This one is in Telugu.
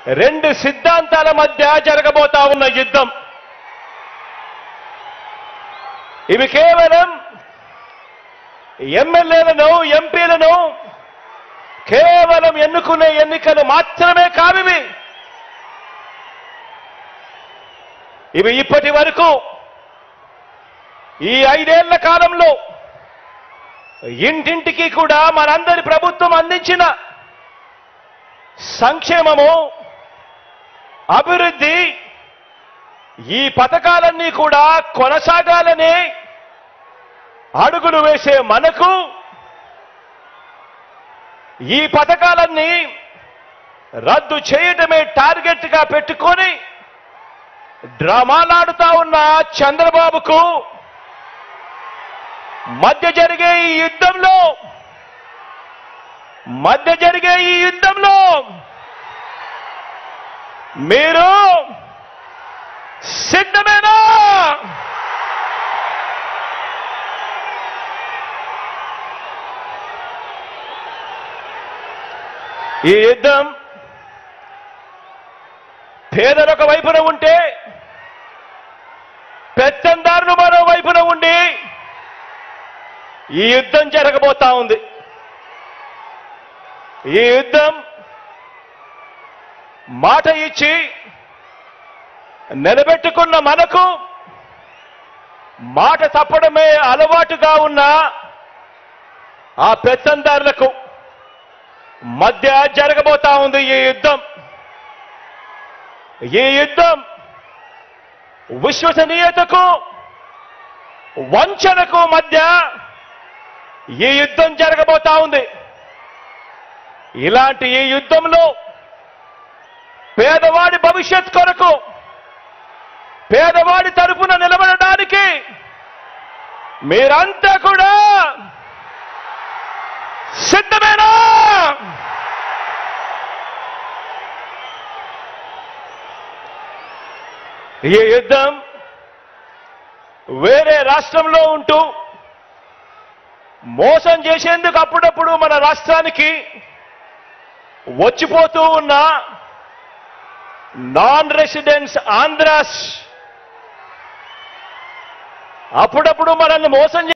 రెండు సిద్ధాంతాల మధ్య జరగబోతా ఉన్న యుద్ధం. ఇవి కేవలం ఎమ్మెల్యేలను ఎంపీలను కేవలం ఎన్నుకునే ఎన్నికలు మాత్రమే కావివి. ఇవి ఇప్పటి వరకు ఈ 5 ఏళ్ల కాలంలో ఇంటింటికి కూడా మనందరి ప్రభుత్వం అందించిన సంక్షేమము, అభివృద్ధి, ఈ పథకాలన్నీ కూడా కొనసాగాలని అడుగులు వేసే మనకు ఈ పథకాలన్నీ రద్దు చేయడమే టార్గెట్ గా పెట్టుకొని డ్రామాలాడుతా ఉన్న చంద్రబాబుకు మధ్య జరిగే ఈ యుద్ధంలో మీరు సిద్ధమేనా? ఈ యుద్ధం పేదలొక వైపున ఉంటే పెత్తందారులు మరో వైపున ఉండి ఈ యుద్ధం జరగబోతా ఉంది. ఈ యుద్ధం మాట ఇచ్చి నిలబెట్టుకున్న మనకు మాట తప్పడమే అలవాటుగా ఉన్న ఆ పెత్తందారులకు మధ్య జరగబోతా ఉంది ఈ యుద్ధం. ఈ యుద్ధం విశ్వసనీయతకు వంచనకు మధ్య ఈ యుద్ధం జరగబోతా ఉంది. ఇలాంటి ఈ యుద్ధంలో పేదవాడి భవిష్యత్ కొరకు, పేదవాడి తరపున నిలబడడానికి మీరంతా కూడా సిద్ధమేనా? ఈ యుద్ధం వేరే రాష్ట్రంలో ఉంటూ మోసం చేసేందుకు అప్పుడప్పుడు మన రాష్ట్రానికి వచ్చిపోతూ ఉన్న నాన్ రెసిడెంట్స్ ఆంధ్రాస్ అప్పుడప్పుడు మనల్ని మోసం